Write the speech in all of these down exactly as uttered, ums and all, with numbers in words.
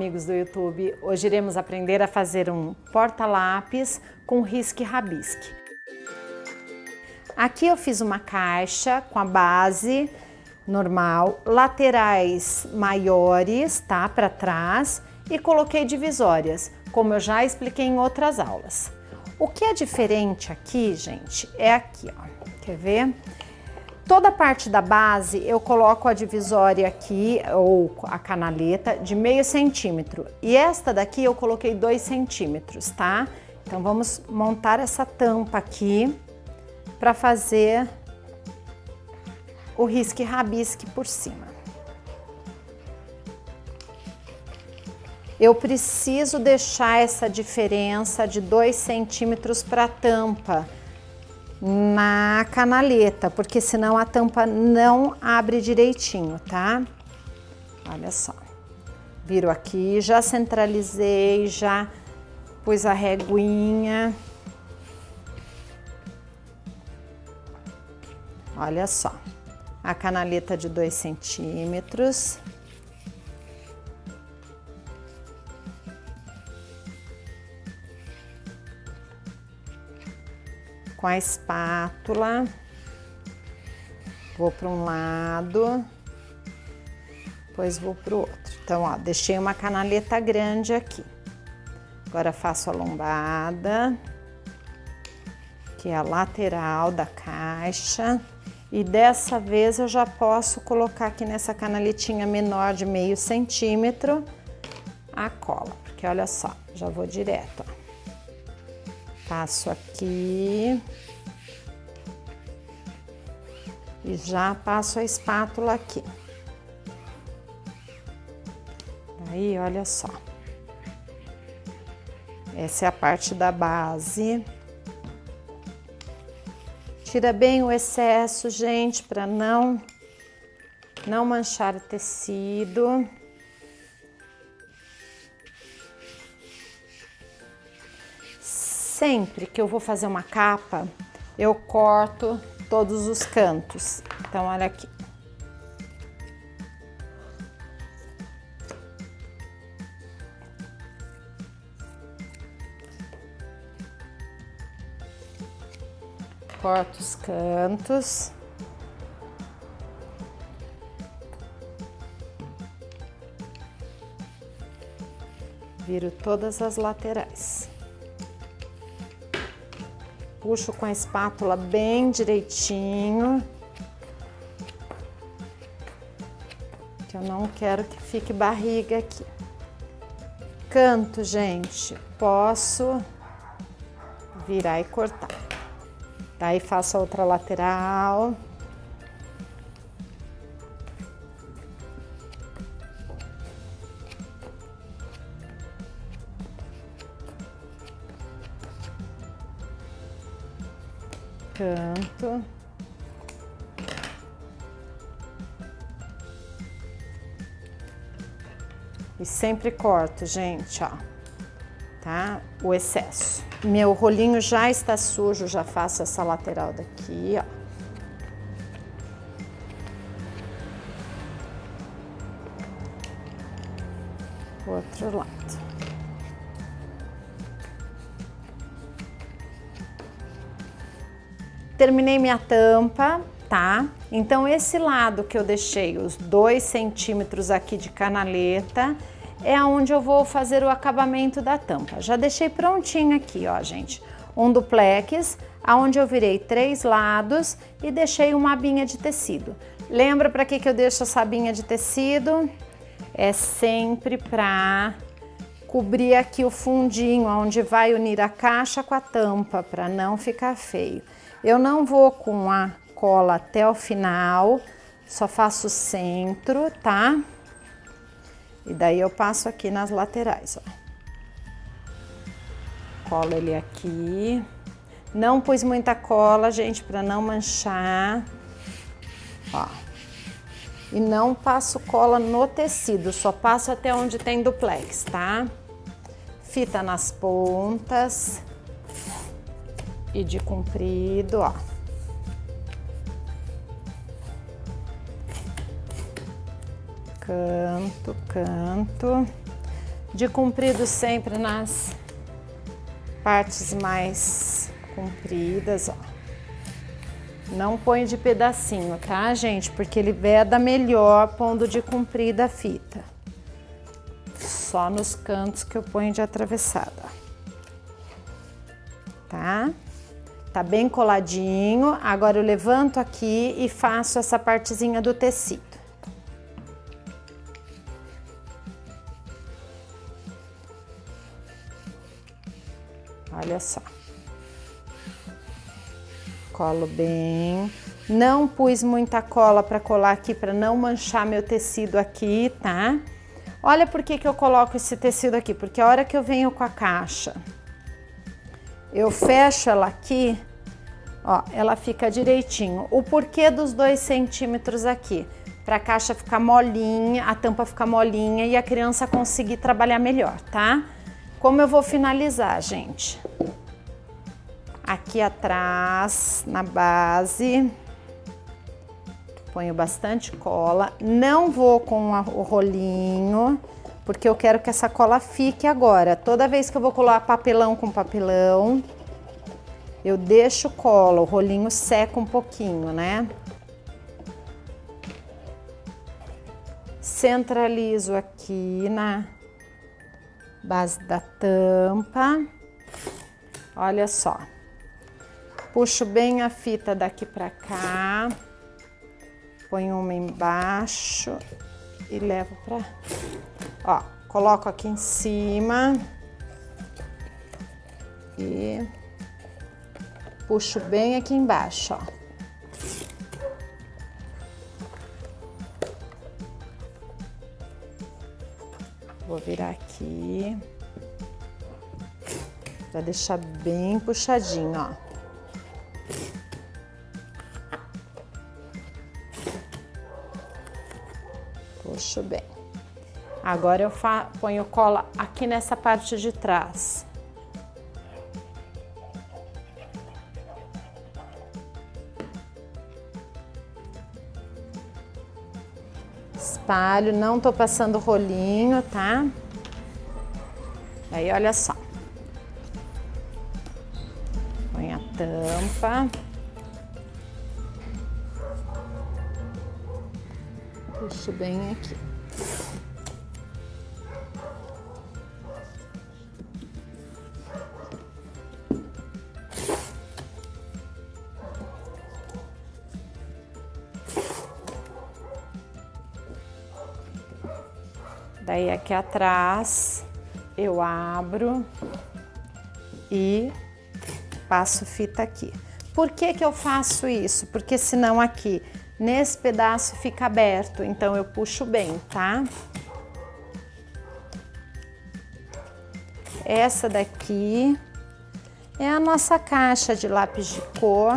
amigos do YouTube! Hoje iremos aprender a fazer um porta-lápis com risque-rabisque. Aqui eu fiz uma caixa com a base normal, laterais maiores, tá, para trás, e coloquei divisórias, como eu já expliquei em outras aulas. O que é diferente aqui, gente, é aqui, ó. Quer ver? Toda a parte da base eu coloco a divisória aqui, ou a canaleta, de meio centímetro. E esta daqui eu coloquei dois centímetros, tá? Então vamos montar essa tampa aqui para fazer o risque-rabisque por cima. Eu preciso deixar essa diferença de dois centímetros para a tampa na canaleta, porque senão a tampa não abre direitinho, tá? Olha só. Viro aqui, já centralizei, já pus a reguinha. Olha só. A canaleta de dois centímetros. Com a espátula, vou para um lado, depois vou para o outro. Então, ó, deixei uma canaleta grande aqui. Agora faço a lombada, que é a lateral da caixa. E dessa vez eu já posso colocar aqui nessa canaletinha menor de meio centímetro a cola, porque olha só, já vou direto, ó. Passo aqui e já passo a espátula aqui. Aí, olha só. Essa é a parte da base. Tira bem o excesso, gente, para não não manchar o tecido. Sempre que eu vou fazer uma capa, eu corto todos os cantos. Então, olha aqui. Corto os cantos. Viro todas as laterais. Puxo com a espátula bem direitinho, que eu não quero que fique barriga aqui. Canto, gente, posso virar e cortar. Daí faço a outra lateral. Canto. E sempre corto, gente, ó, tá? O excesso. Meu rolinho já está sujo, já faço essa lateral daqui, ó. Outro lado. Terminei minha tampa, tá? Então, esse lado que eu deixei os dois centímetros aqui de canaleta é onde eu vou fazer o acabamento da tampa. Já deixei prontinho aqui, ó, gente. Um duplex, aonde eu virei três lados e deixei uma abinha de tecido. Lembra para que que eu deixo essa abinha de tecido? É sempre para cobrir aqui o fundinho, onde vai unir a caixa com a tampa, para não ficar feio. Eu não vou com a cola até o final, só faço o centro, tá? E daí eu passo aqui nas laterais, ó. Colo ele aqui. Não pus muita cola, gente, para não manchar. Ó. E não passo cola no tecido, só passo até onde tem duplex, tá? Fita nas pontas. E de comprido, ó. Canto, canto. de comprido sempre nas partes mais compridas, ó. Não põe de pedacinho, tá, gente? Porque ele veda melhor pondo de comprida a fita. Só nos cantos que eu ponho de atravessada. Tá? Tá bem coladinho. Agora eu levanto aqui e faço essa partezinha do tecido. Olha só. Colo bem. Não pus muita cola para colar aqui, para não manchar meu tecido aqui, tá? Olha por que que eu coloco esse tecido aqui, porque a hora que eu venho com a caixa, eu fecho ela aqui, ó, ela fica direitinho. O porquê dos dois centímetros aqui? Para a caixa ficar molinha, a tampa ficar molinha e a criança conseguir trabalhar melhor, tá? Como eu vou finalizar, gente? Aqui atrás, na base, ponho bastante cola. Não vou com a, o rolinho, porque eu quero que essa cola fique agora. Toda vez que eu vou colar papelão com papelão, eu deixo cola, o rolinho seca um pouquinho, né? Centralizo aqui na base da tampa. Olha só. Puxo bem a fita daqui pra cá. Ponho uma embaixo e levo pra... Ó, coloco aqui em cima. E puxo bem aqui embaixo, ó. Vou virar aqui. Pra deixar bem puxadinho, ó. Puxo bem. Agora eu fa ponho cola aqui nessa parte de trás. Espalho, não tô passando rolinho, tá? Aí, olha só. Põe a tampa. Puxo bem aqui. Daí aqui atrás eu abro e passo fita aqui. Por que que eu faço isso? Porque senão aqui nesse pedaço fica aberto, então eu puxo bem, tá? Essa daqui é a nossa caixa de lápis de cor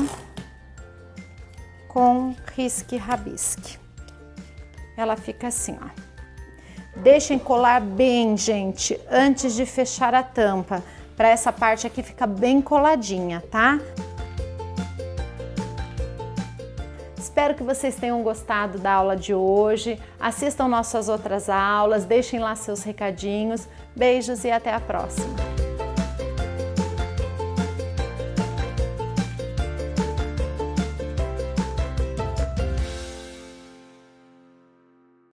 com risque e rabisque. Ela fica assim, ó. Deixem colar bem, gente, antes de fechar a tampa, para essa parte aqui ficar bem coladinha, tá? Espero que vocês tenham gostado da aula de hoje. Assistam nossas outras aulas, deixem lá seus recadinhos. Beijos e até a próxima!